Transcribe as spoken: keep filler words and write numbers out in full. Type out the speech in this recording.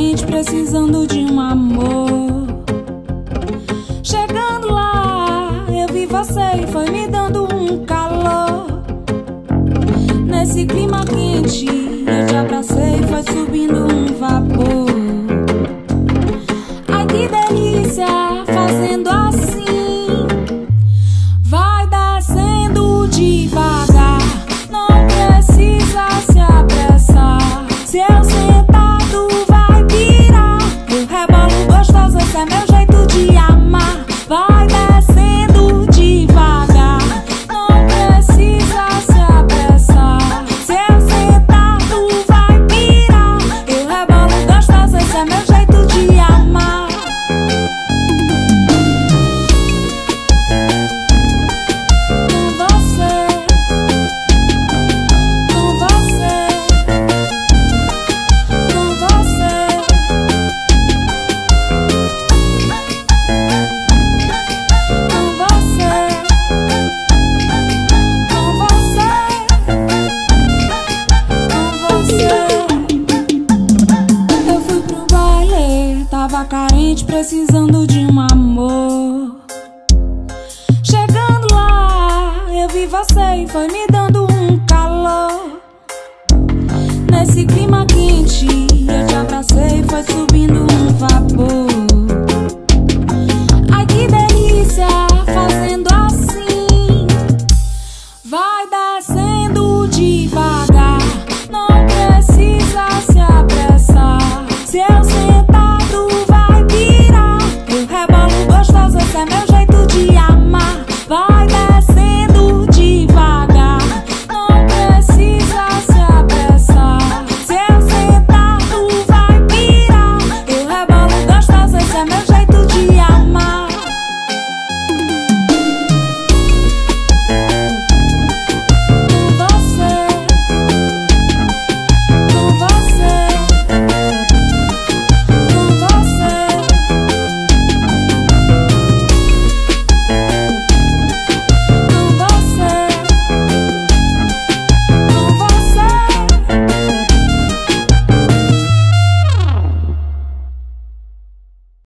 carente, precisando de um amor. Chegando lá, eu vi você e foi me dando um calor. Nesse clima quente, eu te abracei e foi subindo um vapor. Ai que delícia, fazendo assim, vai descendo devagar. Não precisa se apressar, se eu sentar tu vai pirar. O rebolo gostoso, esse é meu jeito de amar. Vai descendo devagar, não precisa se apressar, se eu sentar tu vai pirar. O rebolo gostoso, esse é meu jeito de amar. Com você, com você, com você, com você, com você, com você. Eu fui pro baile, tava carente, precisando de um amor. Chegando lá, eu vi você e foi me dando um calor. Nesse clima quente,